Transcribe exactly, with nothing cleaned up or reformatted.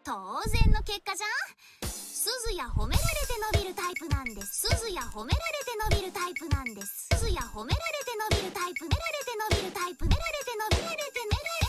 当然の結果じゃん。すずや褒められて伸びるタイプなんです。すずや褒められて伸びるタイプなんです。すずや褒められて伸びるタイプ。められて伸びるタイプ。められて伸びられてめられ